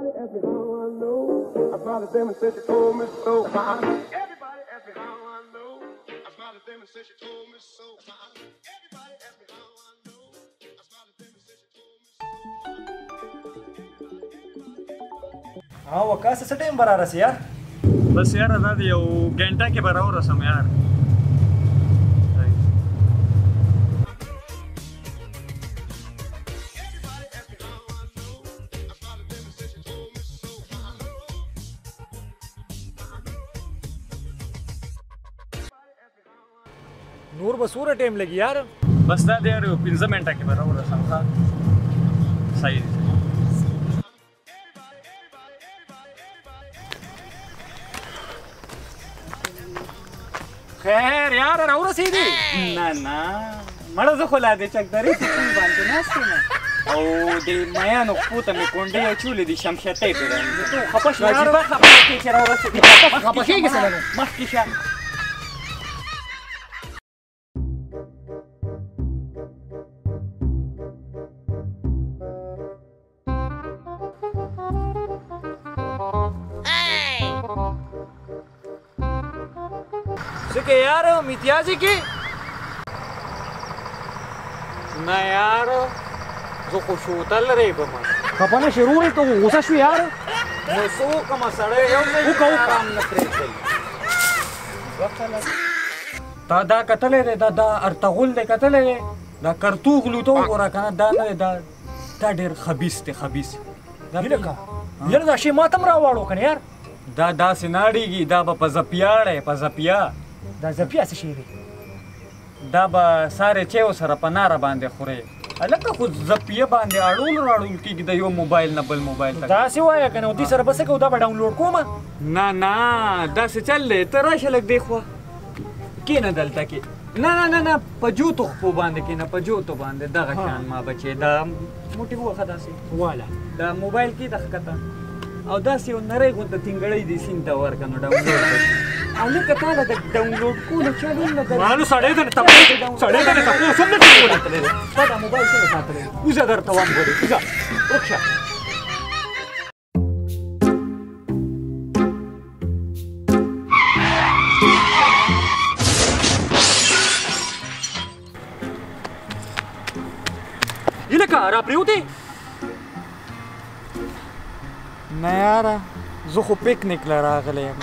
Everybody ask me how I know. I smiled at them and said she told me so. Everybody ask me how I know. I smiled at them and said she told me so. Everybody ask me how I know. I smiled at them and said she told me so. हाँ वका से टाइम बरा रस यार बस यार अदा दियो घंटा के बराबर रसम यार नूर बसूर टाइम लगी यार बस दा दे यार 15 मिनट के बराबर रसम था सही खैर यार राव रसीदी ना ना मड़ा जो खोला दे चकदरी फूल बांधते ना ना او د میانو پوته مې کونډې اچولې دي شمشتې پرې تو خپش یار خپش کې چې راورسېدې خپش کېږي سره مخکې شه سکه यार امتیازي کې نه یار زه خو شوتل لري به ما خپانه شروع ته غوسه شو یار نو څو کوم سره یو وکاو آرام نه پرېږدي دا کتلې دا ارتغول دې کتلې دا کرتوغ لوتو ورا کنه دا نه دا ډېر خبيث ته خبيث دا لکه یره دا شی ماتم راوړو کنه یار دا داسې ناړېږي دا به په زپیاړی په زپیا دا زپیا څه شی دی دا به سارې چیو سره په ناره باندې خورې هلکه خو زپیه باندې اړول راړول کېږي د یو موبایل نه بل موبایل ته داسې وایه که نه دې سره به څه کوو دا به ډاونلوډ کومه نه نه داسې چل دی ته راشه لږ دې خوا کښېنه دلته کې نه نه نه نه په جوتو خپو باندې کښېنه په جوتو باندې دغه شان ما بچې دا موټې ووخه داسې واله دا موبایل کې د ښکته او داسې یو نری غونته تینګړی دې سیند ته ورکړه نو ډاونلوډ کړي هلکه تا له د ډاونلوډ کولو چلون نه مالو سړی ته تپوس هم نه کولی تا دا موبایل څنګه ساتلی دی وزه درته وایم ګورې وزه وکشه هلکه راپرېوتې نه یاره زه خو پکنیک له راغلی یم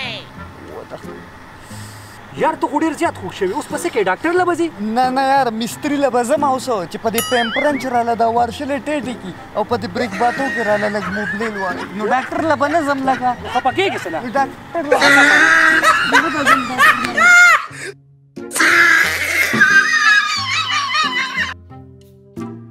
یار ته خو ډېر زیات خوږ شوي اوس په څه کې ډاکټر له به ځې نه نه یار مستري له به ځم اوس چې په دې پیمپرنچ راله دا وارشلې ټیټې کي او په دې بریک باتو کې راله لږ موبلیل واړي نو ډاکټر له به نه ځم لکه خفه کېږې څه ډاکټر له